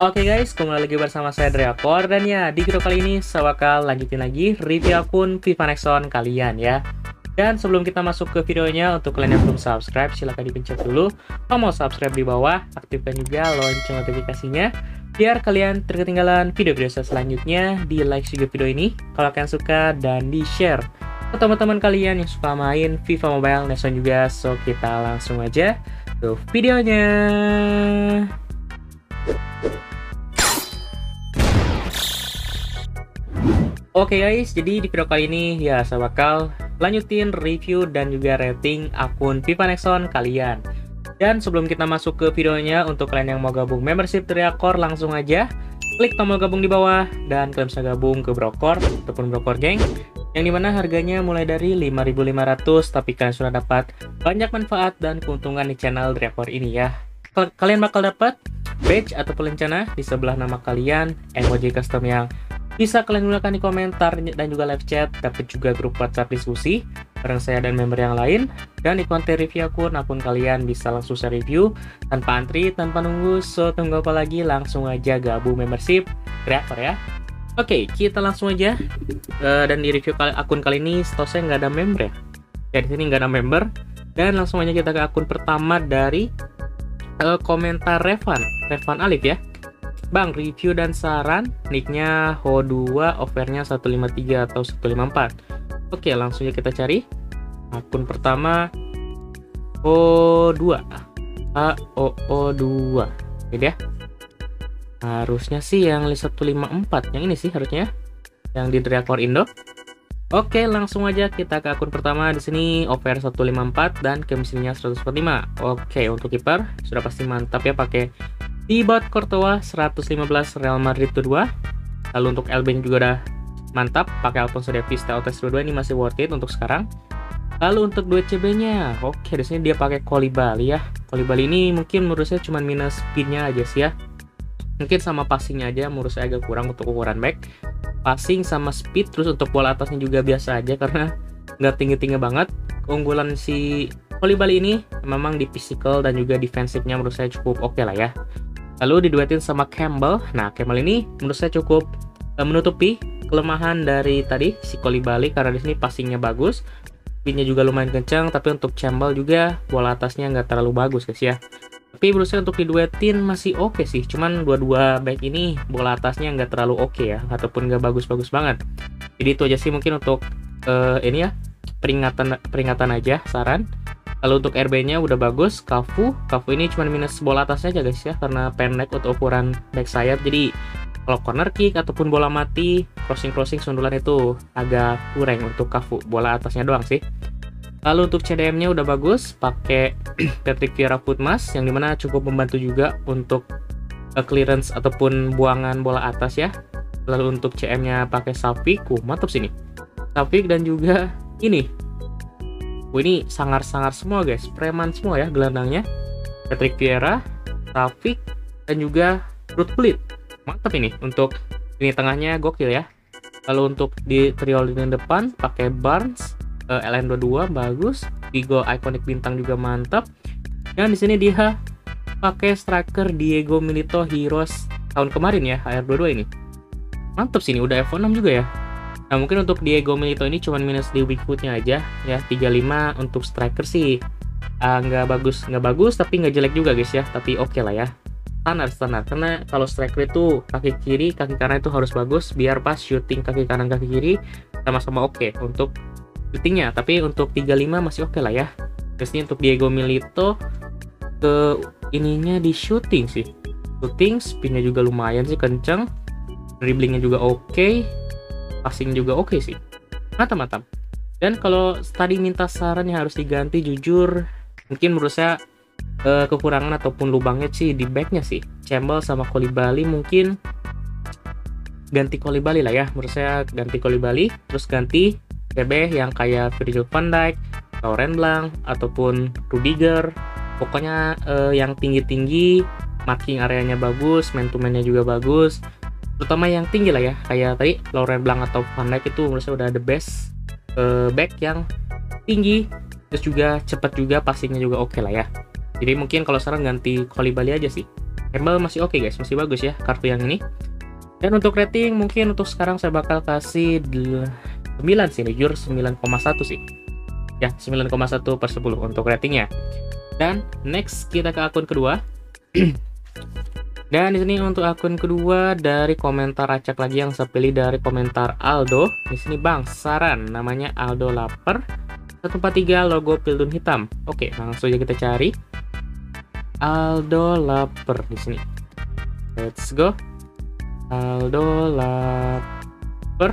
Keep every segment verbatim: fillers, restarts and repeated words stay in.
Oke guys, kembali lagi bersama saya Drakor. Dan ya, di video kali ini saya bakal lanjutin lagi review akun FIFA Nexon kalian ya. Dan sebelum kita masuk ke videonya, untuk kalian yang belum subscribe, silahkan dipencet dulu. Kalau mau subscribe di bawah, aktifkan juga lonceng notifikasinya, biar kalian terketinggalan video-video saya selanjutnya. Di like juga video ini kalau kalian suka, dan di share ke teman-teman kalian yang suka main FIFA Mobile Nexon juga. So, kita langsung aja ke videonya. Oke guys, jadi di video kali ini ya saya bakal lanjutin review dan juga rating akun FIFA Nexon kalian. Dan sebelum kita masuk ke videonya, untuk kalian yang mau gabung membership Drakor, langsung aja klik tombol gabung di bawah dan kalian bisa gabung ke Brokor ataupun Brokor Geng, yang dimana harganya mulai dari lima ribu lima ratus, tapi kalian sudah dapat banyak manfaat dan keuntungan di channel Drakor ini ya. Kalian bakal dapat badge ataupun lencana di sebelah nama kalian, emoji custom yang bisa kalian gunakan di komentar dan juga live chat, dapat juga grup WhatsApp diskusi bareng saya dan member yang lain, dan di konten review akun akun kalian bisa langsung saya review tanpa antri, tanpa nunggu. So, tunggu apa lagi, langsung aja gabung membership Drakor ya. Oke, kita langsung aja. Uh, dan di review kali, akun kali ini setahu saya nggak ada member ya. Ya, di sini nggak ada member. Dan langsung aja kita ke akun pertama dari uh, komentar Revan, Revan Alif ya. Bang, review dan saran, nicknya H O dua, offernya seratus lima puluh tiga atau seratus lima puluh empat. Oke, langsung aja kita cari. Akun pertama H O dua, H O O dua. Oke ya. Harusnya sih yang list seratus lima puluh empat, yang ini sih harusnya, yang di Drakor Indo. Oke, langsung aja kita ke akun pertama. Di sini offer seratus lima puluh empat dan kemisinya seratus empat puluh lima. Oke, untuk kiper sudah pasti mantap ya, pakai Thibaut Courtois seratus lima belas Real Madrid dua. Lalu untuk L B juga udah mantap, pakai Alphonso Davies T O T S dua puluh dua, ini masih worth it untuk sekarang. Lalu untuk dua C B-nya, oke, di sini dia pakai Koulibaly ya. Koulibaly ini mungkin menurut saya cuma minus speed-nya aja sih ya. Mungkin sama passing-nya aja menurut saya agak kurang untuk ukuran back. Passing sama speed, terus untuk bola atasnya juga biasa aja karena nggak tinggi-tinggi banget. Keunggulan si Koulibaly ini memang di physical dan juga defensifnya menurut saya cukup oke okay lah ya. Lalu diduetin sama Campbell. Nah, Campbell ini menurut saya cukup uh, menutupi kelemahan dari tadi si Koulibaly, karena di sini passingnya bagus, speednya juga lumayan kencang, tapi untuk Campbell juga bola atasnya nggak terlalu bagus guys ya. Tapi menurut saya untuk diduetin masih oke okay sih, cuman dua-dua back ini bola atasnya nggak terlalu oke okay ya, ataupun nggak bagus-bagus banget. Jadi itu aja sih mungkin untuk uh, ini ya, peringatan peringatan aja, saran. Lalu untuk R B-nya udah bagus, Cafu. Cafu ini cuma minus bola atasnya aja guys ya, karena pendek untuk ukuran back sayap. Jadi kalau corner kick ataupun bola mati, crossing-crossing sundulan itu agak kurang untuk Cafu. Bola atasnya doang sih. Lalu untuk C D M-nya udah bagus, pakai Patrick Vieira Footmas, yang dimana cukup membantu juga untuk uh, clearance ataupun buangan bola atas ya. Lalu untuk C M-nya pakai Savic, uh, mantap sini. Savic dan juga ini. Oh, ini sangar-sangar semua guys, preman semua ya gelandangnya. Patrick Vieira, Savic, dan juga Ruud Gullit. Mantap ini untuk ini tengahnya gokil ya. Lalu untuk di trio lini depan pakai Barnes, uh, L N dua puluh dua bagus, Vigo ikonik bintang juga mantap. Dan di sini dia pakai striker Diego Milito Heroes tahun kemarin ya, H R dua puluh dua ini. Mantap sini, udah F enam juga ya. Nah, mungkin untuk Diego Milito ini cuma minus di weak foot-nya aja ya, tiga puluh lima. Untuk striker sih uh, nggak bagus, nggak bagus tapi nggak jelek juga guys ya, tapi oke okay lah ya, standar standar. Karena kalau striker itu kaki kiri kaki kanan itu harus bagus biar pas shooting kaki kanan kaki kiri sama-sama oke okay untuk shootingnya. Tapi untuk tiga puluh lima masih oke okay lah ya. Terus ini untuk Diego Milito ke ininya di shooting sih, shooting speednya juga lumayan sih, kenceng, dribblingnya juga oke okay, passing juga oke okay sih, mantap-mantap. Dan kalau tadi minta saran yang harus diganti, jujur mungkin menurut saya eh, kekurangan ataupun lubangnya sih di backnya sih, Campbell sama Koulibaly. Mungkin ganti Koulibaly lah ya, menurut saya ganti Koulibaly, terus ganti C B yang kayak Virgil van Dijk, Laurent Blanc, ataupun Rudiger. Pokoknya eh, yang tinggi-tinggi, marking areanya bagus, man to man-nya juga bagus, terutama yang tinggi lah ya, kayak tadi Laurent Blanc atau Van Dijk itu menurut saya udah the best uh, back yang tinggi, terus juga cepat juga, passingnya juga oke okay lah ya. Jadi mungkin kalau sekarang ganti Koulibaly aja sih. Campbell masih oke guys, masih bagus ya kartu yang ini. Dan untuk rating mungkin untuk sekarang saya bakal kasih sembilan sih, jujur sembilan koma satu sih. Ya, sembilan koma satu per sepuluh untuk ratingnya. Dan next kita ke akun kedua. Dan di sini untuk akun kedua dari komentar acak lagi yang saya pilih dari komentar Aldo. Di sini Bang, saran namanya Aldo Lapar seratus empat puluh tiga logo Pildun hitam. Oke, langsung aja kita cari Aldo Lapar di sini. Let's go. Aldo Lapar.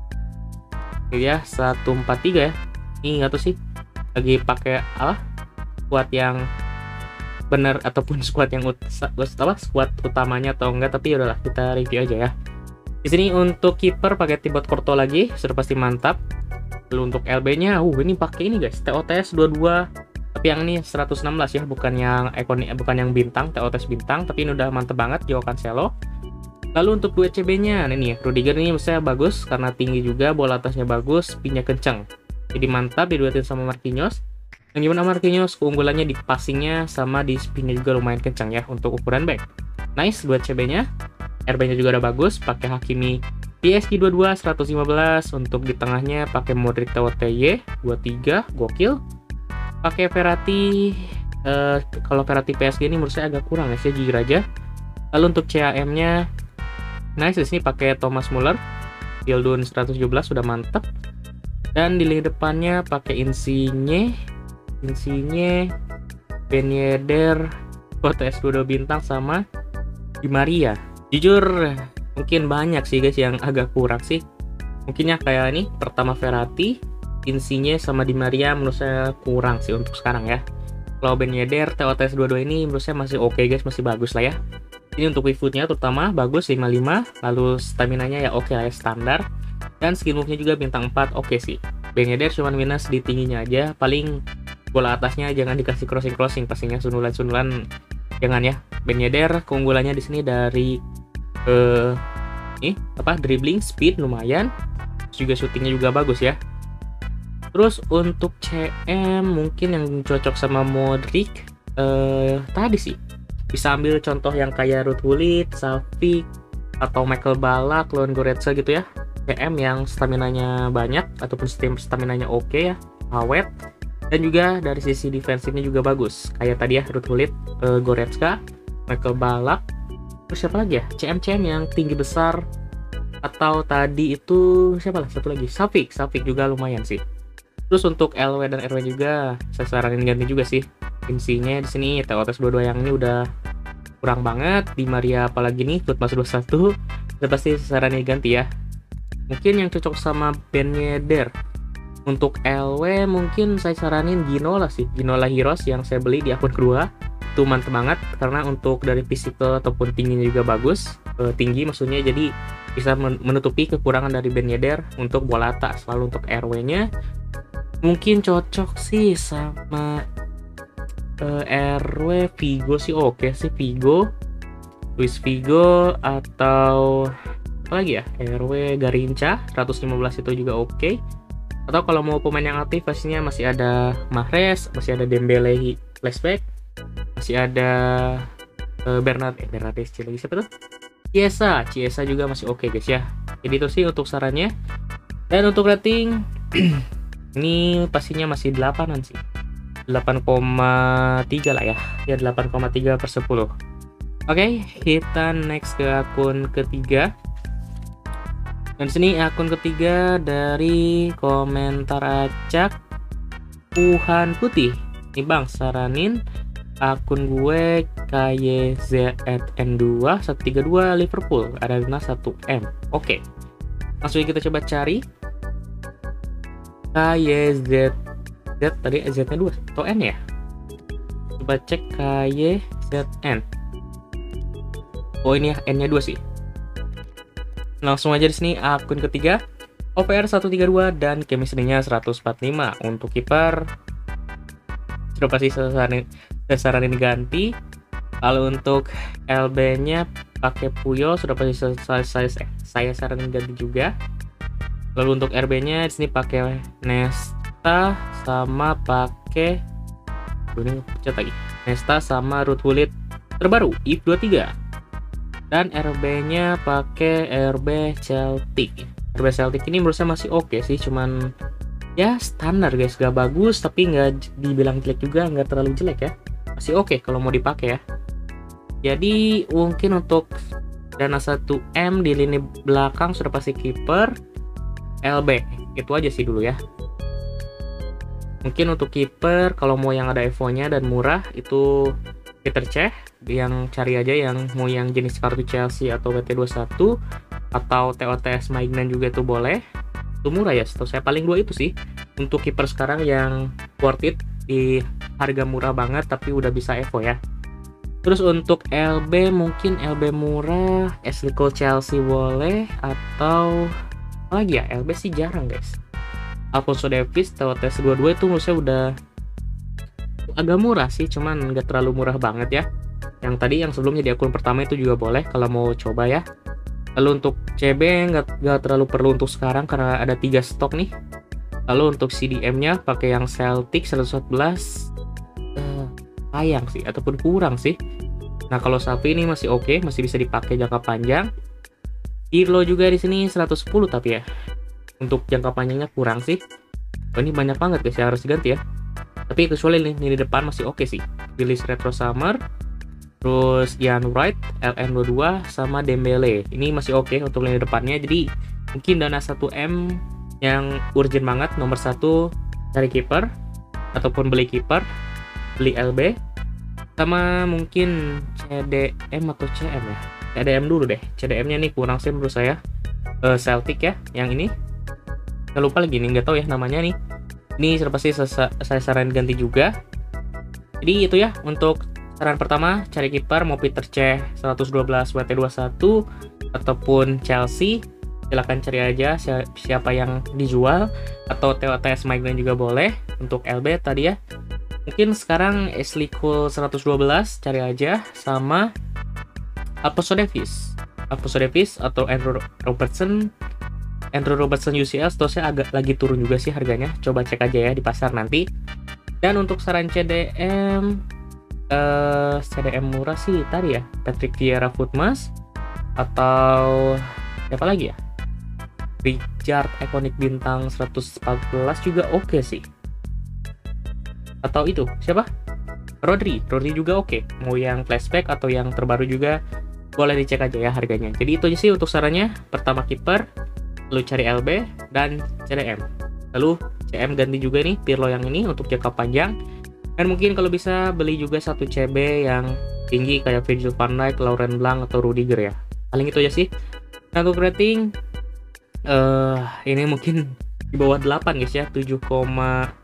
Oke ya, seratus empat puluh tiga ya. Ini nggak tahu sih lagi pakai apa? Squad yang benar ataupun squad yang ut apa squad utamanya atau enggak, tapi udahlah kita review aja ya. Di sini untuk kiper pakai Thibaut Courtois lagi, sudah pasti mantap. Lalu untuk L B-nya, uh ini pakai ini guys, T O T S dua puluh dua, tapi yang ini seratus enam belas ya, bukan yang ikonik, bukan yang bintang, T O T S bintang, tapi ini udah mantep banget, Joao Cancelo. Lalu untuk dua C B-nya, nah ini ya, Rudiger ini misalnya bagus karena tinggi juga, bola atasnya bagus, pinnya kenceng. Jadi mantap diduetin sama Marquinhos. Yang gimana Marquinhos, keunggulannya di passingnya sama di spinnya juga lumayan kencang ya untuk ukuran back. Nice buat C B-nya. R B-nya juga udah bagus, pakai Hakimi P S G dua puluh dua, seratus lima belas. Untuk di tengahnya pakai Modric T O T Y dua puluh tiga, gokil. Pakai Verratti, eh, kalau Verratti P S G ini menurut saya agak kurang ya, saya jujur aja. Lalu untuk C A M-nya, nice, di sini pakai Thomas Muller, Pildun seratus tujuh belas, sudah mantep. Dan di lini depannya pakai Insigne, Insigne, Ben Yedder, O T S dua puluh dua bintang sama Di Maria. Jujur mungkin banyak sih guys yang agak kurang sih. Mungkinnya kayak ini pertama Verratti, Insigne sama Di Maria menurut saya kurang sih untuk sekarang ya. Kalau Ben Yedder, T O T S dua puluh dua ini menurut saya masih oke okay guys, masih bagus lah ya. Ini untuk weakfootnya terutama bagus lima puluh lima, lalu stamina-nya ya oke okay lah ya, standar. Dan skill move-nya juga bintang empat, oke okay sih. Ben Yedder cuma minus di tingginya aja, paling bola atasnya jangan dikasih crossing-crossing, pastinya sundulan-sundulan jangan ya. Ben Yedder keunggulannya di sini dari eh ini apa dribbling, speed lumayan, juga shootingnya juga bagus ya. Terus untuk C M mungkin yang cocok sama Modric eh tadi sih bisa ambil contoh yang kayak Ruud Gullit, Savic atau Michael Ballack, Leon Goretzka gitu ya. C M yang stamina-nya banyak ataupun stamina-nya oke okay ya, awet. Dan juga dari sisi defensifnya juga bagus. Kayak tadi ya, Ruud Gullit, uh, Goretzka, Michael Ballack. Terus siapa lagi ya? C M C M yang tinggi besar. Atau tadi itu siapa lah? Satu lagi, Savic. Savic juga lumayan sih. Terus untuk L W dan R W juga saya saranin ganti juga sih. Insinya di sini T O T S dua puluh dua yang ini udah kurang banget. Di Maria apalagi nih, Foot Mas dua puluh satu. Udah pasti saranin ganti ya. Mungkin yang cocok sama Ben Yedder. Untuk L W mungkin saya saranin Ginola sih, Ginola Heroes yang saya beli di akun kedua. Itu mantep banget karena untuk dari physical ataupun tingginya juga bagus, e, tinggi maksudnya, jadi bisa menutupi kekurangan dari Ben Yedder untuk bola atas. Lalu untuk R W-nya mungkin cocok sih sama e, R W Figo sih, oke sih Figo, Luis Figo, atau apa lagi ya, R W Garincha seratus lima belas itu juga oke. Atau kalau mau pemain yang aktif pastinya masih ada Mahrez, masih ada Dembele flashback, masih ada uh, Bernard eh Bernardes lagi siapa tuh? Chiesa, Chiesa juga masih oke okay guys ya. Jadi itu sih untuk sarannya. Dan untuk rating ini pastinya masih delapanan sih. delapan koma tiga lah ya. Ya delapan koma tiga per sepuluh. Oke, okay, kita next ke akun ketiga. Dan sini akun ketiga dari komentar acak Wuhan Putih. Nih Bang, saranin akun gue K Y Z N dua satu tiga dua Liverpool, Arena satu M. Oke. Langsung kita coba cari K Y Z Z tadi Z-nya dua atau N ya? Coba cek K Y Z N. Oh ini ya, N-nya dua sih. Langsung aja di sini akun ketiga O P R seratus tiga puluh dua dan chemistry-nya seratus empat puluh lima. Untuk kiper sudah pasti saranin ganti. Lalu untuk L B-nya pakai Puyol, sudah pasti saya, saya, saya saranin ganti juga. Lalu untuk R B-nya di sini pakai Nesta sama pakai ini pencet lagi. Nesta sama Ruud Gullit terbaru I F dua puluh tiga. Dan R B-nya pakai R B Celtic. R B Celtic ini menurut saya masih oke okay sih, cuman ya standar guys, gak bagus tapi nggak dibilang jelek juga, nggak terlalu jelek ya, masih oke okay kalau mau dipakai ya. Jadi mungkin untuk dana satu M di lini belakang sudah pasti kiper, L B itu aja sih dulu ya. Mungkin untuk kiper kalau mau yang ada Evo-nya dan murah itu Peter Cech, yang cari aja yang mau yang jenis kartu Chelsea atau W T dua puluh satu atau T O T S Maignan juga tuh boleh. Itu murah ya, setahu saya paling dua itu sih untuk kiper sekarang yang worth it di harga murah banget tapi udah bisa Evo ya. Terus untuk L B mungkin L B murah, Ashley Cole Chelsea boleh, atau apa lagi ya, L B sih jarang guys. Alphonso Davies T O T S dua puluh dua itu menurut saya udah agak murah sih, cuman nggak terlalu murah banget ya. Yang tadi yang sebelumnya di akun pertama itu juga boleh kalau mau coba ya. Lalu untuk C B nggak nggak terlalu perlu untuk sekarang karena ada tiga stok nih. Lalu untuk C D M-nya pakai yang Celtic seratus empat belas, uh, sayang sih ataupun kurang sih. Nah kalau sapi ini masih oke, okay, masih bisa dipakai jangka panjang. Pirlo juga di sini seratus sepuluh tapi ya untuk jangka panjangnya kurang sih. Oh, ini banyak banget guys yang harus diganti ya. Tapi kecuali ini, ini di depan masih oke okay sih. Willis Retro Summer, terus Ian Wright, L N dua puluh dua, sama Dembele. Ini masih oke okay untuk lini depannya. Jadi mungkin dana satu M yang urgent banget, nomor satu cari kiper ataupun beli kiper, beli L B, sama mungkin C D M atau C M ya. C D M dulu deh. C D M-nya nih kurang sih menurut saya. Uh, Celtic ya, yang ini. Nggak lupa lagi nih, nggak tahu ya namanya nih. Ini sudah pasti saya saran ganti juga. Jadi itu ya untuk saran pertama, cari kiper mau Peter Cech seratus dua belas W T dua puluh satu ataupun Chelsea, silahkan cari aja siapa yang dijual, atau T O T S Maignan juga boleh. Untuk L B tadi ya, mungkin sekarang Ashley Cole seratus dua belas cari aja, sama Alphonso Davies Alphonso Davies atau Andrew Robertson. Andrew Robertson U C L setahu saya agak lagi turun juga sih harganya, coba cek aja ya di pasar nanti. Dan untuk saran C D M, uh, C D M murah sih tadi ya, Patrick Vieira Footmas, atau siapa lagi ya, Richard Iconic bintang seratus empat belas juga oke okay sih. Atau itu siapa, Rodri Rodri juga oke okay. Mau yang flashback atau yang terbaru juga boleh dicek aja ya harganya. Jadi itu aja sih untuk sarannya. Pertama kiper, lalu cari L B dan C D M. Lalu C M ganti juga nih Pirlo yang ini untuk jangka panjang. Dan mungkin kalau bisa beli juga satu C B yang tinggi kayak Virgil van Dijk, Laurent Blanc atau Rudiger ya. Paling itu aja sih. Nah, untuk rating uh, ini mungkin di bawah delapan guys ya, tujuh koma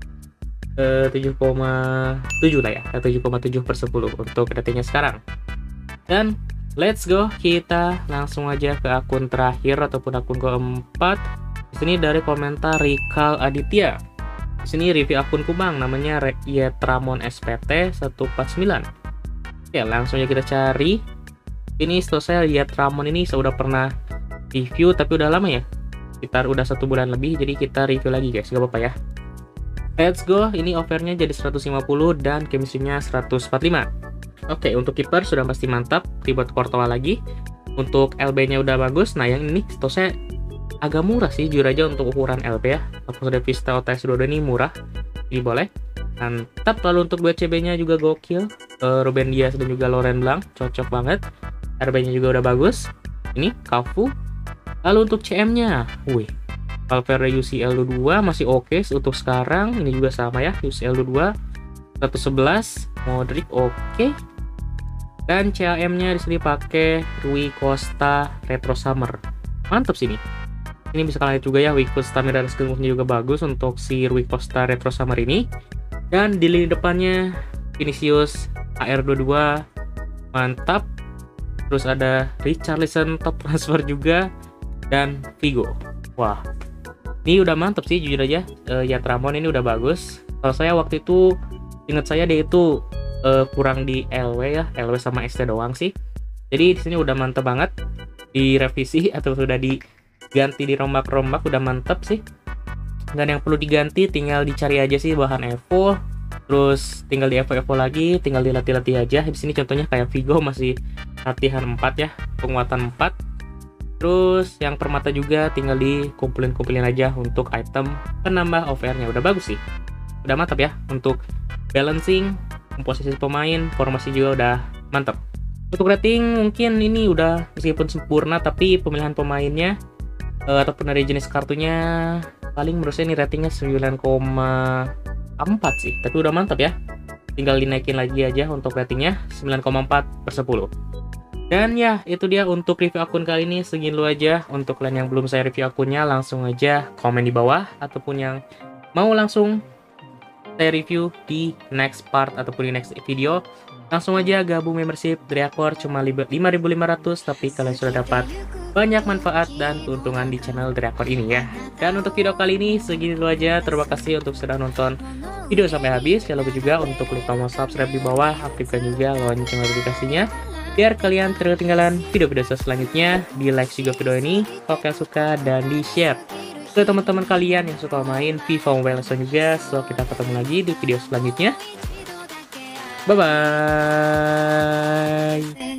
tujuh lah ya, tujuh koma tujuh per sepuluh untuk ratingnya sekarang. Dan let's go, kita langsung aja ke akun terakhir ataupun akun keempat. Di sini dari komentar Rikal Aditya. Di sini review akun Kumang namanya Yetramon S P T seratus empat puluh sembilan. Ya, langsung aja kita cari. Ini setelah saya Yetramon ini saya udah pernah review tapi udah lama ya. Sekitar udah satu bulan lebih, jadi kita review lagi guys, gak apa-apa ya. Let's go, ini offernya jadi seratus lima puluh dan chemistry-nya seratus empat puluh lima. Oke, untuk kiper sudah pasti mantap, dibuat Courtois lagi. Untuk L B-nya udah bagus. Nah, yang ini setahu saya agak murah sih, jujur aja untuk ukuran L B ya. Alphonso Davies T O T S dua puluh dua ini murah, jadi boleh. Mantap. Lalu untuk buat C B-nya juga gokil, uh, Ruben Dias dan juga Laurent Blanc, cocok banget. R B-nya juga udah bagus. Ini Cafu. Lalu untuk C M-nya, wih, Valverde U C L dua puluh dua masih oke okay untuk sekarang. Ini juga sama ya, U C L dua puluh dua, seratus sebelas, Modric oke. Okay. Dan C A M-nya di sini pakai Rui Costa Retro Summer. Mantap sini. Ini bisa kalian lihat juga ya, Rui Costa Miranda Skillsnya juga bagus untuk si Rui Costa Retro Summer ini. Dan di lini depannya Vinicius A R dua puluh dua mantap. Terus ada Richarlison top transfer juga dan Figo. Wah, ini udah mantap sih jujur aja. Uh, Yetramon ini udah bagus. Kalau saya waktu itu ingat saya dia itu uh, kurang di L W ya, L W sama S T doang sih. Jadi di sini udah mantap banget, direvisi atau sudah diganti, dirombak-rombak, udah mantap sih. Dan yang perlu diganti tinggal dicari aja sih bahan Evo. Terus tinggal di evo-evo lagi, tinggal dilatih-latih aja. Di sini contohnya kayak Vigo masih latihan empat ya, penguatan empat. Terus yang permata juga tinggal dikumpulin-kumpulin aja untuk item penambah O V R-nya. Udah bagus sih. Udah mantap ya untuk balancing, komposisi pemain, formasi juga udah mantap. Untuk rating mungkin ini udah meskipun sempurna, tapi pemilihan pemainnya uh, ataupun dari jenis kartunya paling menurut saya ini ratingnya sembilan koma empat sih, tapi udah mantap ya. Tinggal dinaikin lagi aja untuk ratingnya sembilan koma empat per sepuluh. Dan ya itu dia untuk review akun kali ini, segini dulu aja. Untuk kalian yang belum saya review akunnya langsung aja komen di bawah, ataupun yang mau langsung saya review di next part ataupun di next video, langsung aja gabung membership Drakor, cuma lima ribu lima ratus, tapi kalian sudah dapat banyak manfaat dan keuntungan di channel Drakor ini ya. Dan untuk video kali ini segini dulu aja. Terima kasih untuk sudah nonton video sampai habis. Jangan lupa juga untuk klik tombol subscribe di bawah, aktifkan juga lonceng notifikasinya biar kalian tidak ketinggalan video-video selanjutnya. Di like juga video ini kalau kalian suka, dan di share ke teman-teman kalian yang suka main FIFA Mobile Legends juga. So kita ketemu lagi di video selanjutnya. Bye bye.